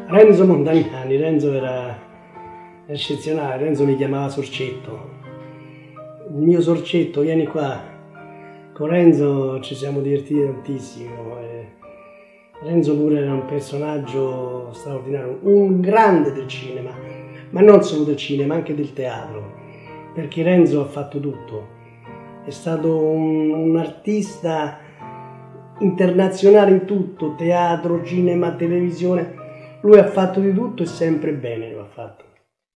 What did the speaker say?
Renzo Montagnani, Renzo era eccezionale, Renzo mi chiamava Sorcetto. Il mio Sorcetto, vieni qua. Con Renzo ci siamo divertiti tantissimo. Renzo pure era un personaggio straordinario, un grande del cinema, ma non solo del cinema, anche del teatro, perché Renzo ha fatto tutto. È stato un artista internazionale in tutto, teatro, cinema, televisione. Lui ha fatto di tutto e sempre bene lo ha fatto.